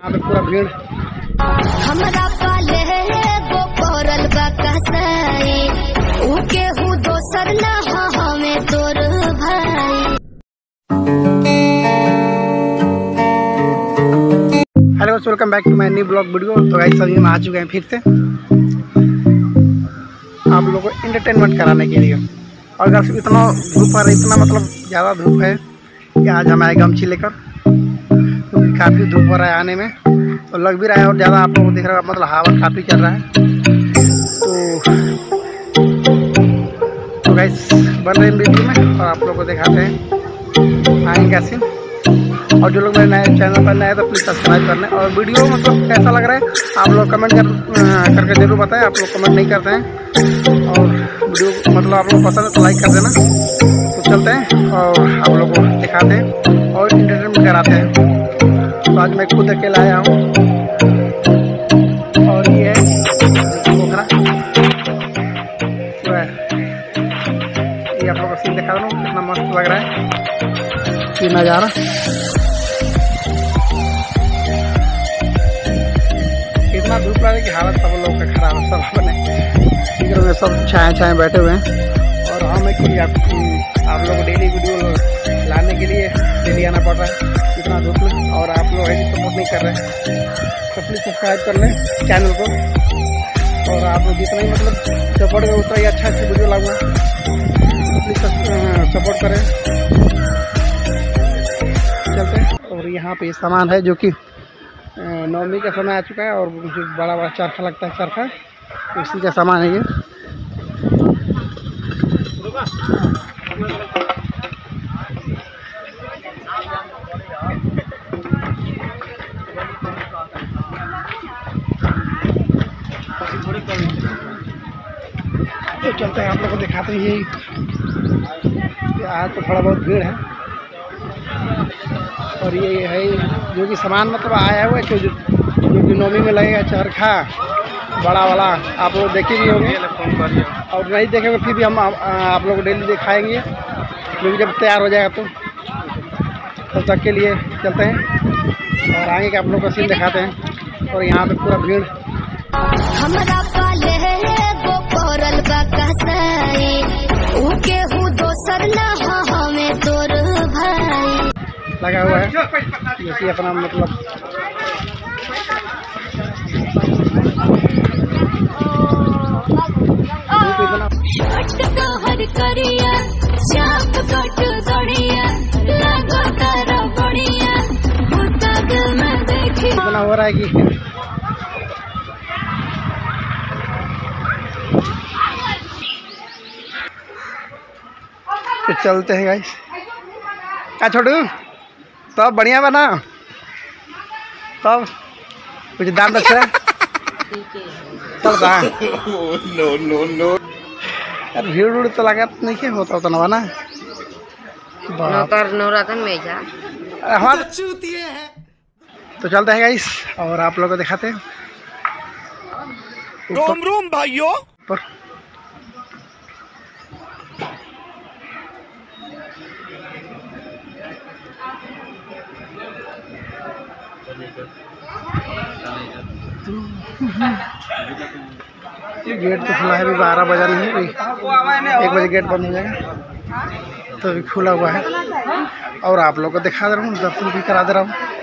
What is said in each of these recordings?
यहाँ पे पूरा भीड़ हमरा पाले गो करल बा कसाई उके हूँ दोसर ना हमें तोर भाई। Hello welcome back to my new blog video. तो गाइस सभी हम आ चुके हैं फिर से आप लोगों को एंटरटेनमेंट कराने के लिए। और गाइस इतना धूप आ रहा है, इतना मतलब ज़्यादा धूप है कि आज हम आए गमछी लेकर, क्योंकि काफ़ी धूप हो रहा है आने में, तो लग भी रहा है और ज़्यादा आप लोगों को दिख रहा है, मतलब हवा काफ़ी चल रहा है। तो गाइस बन रहे हैं वीडियो में और आप लोगों को दिखाते हैं आएंगे कैसे। और जो लोग मेरे नए चैनल पर नए हैं तो प्लीज़ सब्सक्राइब कर लें। और वीडियो मतलब कैसा लग रहा है आप लोग कमेंट करके ज़रूर बताएं। आप लोग कमेंट नहीं करते हैं और वीडियो मतलब आप लोग पसंद है तो लाइक कर देना। तो चलते हैं और आप लोग को दिखाते हैं और इंटरटेनमेंट कराते हैं। तो आज मैं खुद अकेला आया हूँ और ये है पोखरा। तो ये आप लोग को सीन दिखा रहा हूँ, कितना मस्त लग रहा है ये नज़ारा। इतना धूप रहा है कि हालत सब लोग का खराब है, सब अपने में सब छाए बैठे हुए हैं। और हमें कि आप लोग को डेली वीडियो लाने के लिए डेली आना पड़ रहा है इतना धूप में, और आप लोग ऐसे सपोर्ट नहीं कर रहे हैं। तो प्लीज़ सब्सक्राइब कर लें चैनल को, और आप लोग जितना ही मतलब सपोर्ट करें उतना ही अच्छा वीडियो लाऊंगा। प्लीज़ सपोर्ट करें। चलते हैं। और यहाँ पे सामान है जो कि नवमी का समय आ चुका है, और जो बड़ा बड़ा चरखा लगता है चरखा, तो इसी का सामान है ये। तो चलते हैं आप लोग को दिखाते हैं। ये आज तो थोड़ा बहुत भीड़ है, और ये है जो कि सामान मतलब आया हुआ है जो कि नवमी में लगेगा चरखा बड़ा वाला। आप लोग देखे भी होंगे और नहीं देखेंगे फिर भी हम आप लोग को डेली दिखाएंगे, क्योंकि जब तैयार हो जाएगा तो तब तक के लिए चलते हैं और आगे के आप लोग को सीन दिखाते हैं। और यहाँ पे पूरा भीड़ हमरा पाले गो करल बा कसाई उके हूँ दोसर ना हमें तोर भाई लगा हुआ है। जैसे अपना मतलब इतना हो रहा है कि तो चलते हैं गाइस। क्या छोटू तब बढ़िया बना, तब कुछ दाम दक्षिणा चलता नो यार। भीड़ उड़ तो लगा नहीं क्या होता उतना बना तो चलते हैं गाइस और आप लोगों को दिखाते हैं। रोम भाइयों पर ये गेट तो खुला है, अभी 12 बजा नहीं, 1 बजे गेट बंद हो जाएगा, तो अभी खुला हुआ है। और आप लोग को दिखा दे रहा हूँ, दर्शन भी करा दे रहा हूँ।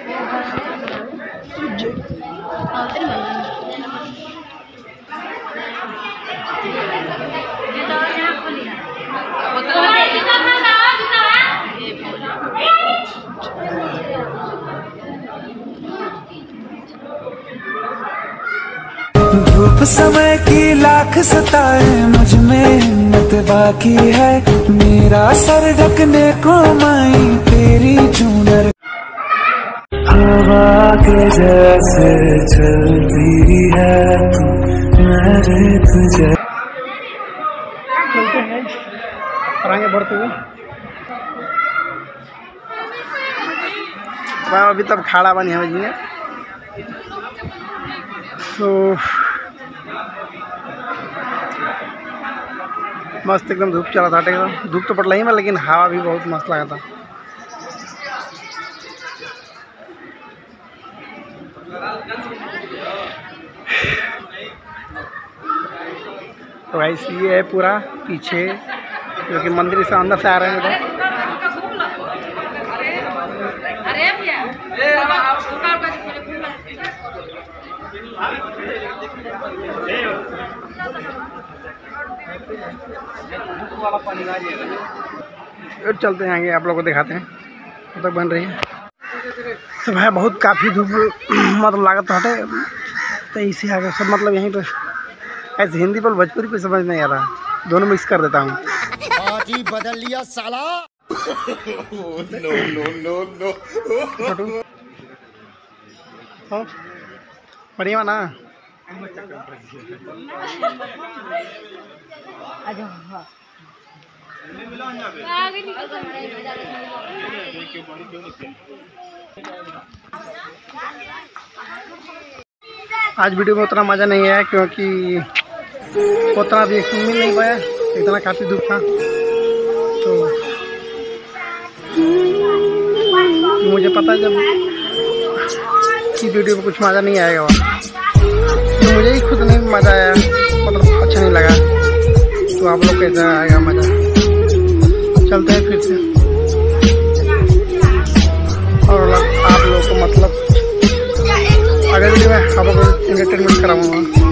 धूप समय की लाख सताए मुझ में हिम्मत बाकी है, मेरा सर ढकने को माई तेरी चूनर हवा के जैसे चलती है तू मेरे तुझे। चलते हैं आगे बढ़ते हुए। अभी तब खाड़ा बनी है जी, तो मस्त एकदम धूप चला था। एकदम धूप तो पड़ रही है लेकिन हवा भी बहुत मस्त लगा था। तो गाइस ये है पूरा पीछे, जो कि मंदिर से अंदर से आ रहे हैं इधर। चलते हैं आगे, आप लोगों को दिखाते हैं कब तक बन रही है। सब है बहुत काफ़ी धूप मतलब लागत हटे, तो इसी आगे सब मतलब यहीं पे ऐसे हिंदी पर भोजपुरी पे समझ नहीं आ रहा, दोनों मिक्स कर देता हूँ। पार्टी बदल लिया साला। No no no no. बढ़िया ना। आज वीडियो में उतना मज़ा नहीं आया क्योंकि उतना भी मिल नहीं पाया, इतना काफ़ी धूप था। तो मुझे पता है जब कि वीडियो में कुछ मज़ा नहीं आएगा, तो मुझे ही खुद नहीं मज़ा आया, मतलब अच्छा नहीं लगा। तो आप लोग कैसा आएगा मज़ा। चलते हैं फिर से, और आप लोग को मतलब अगले वीडियो में आप लोग को एंटरटेनमेंट कराऊंगा।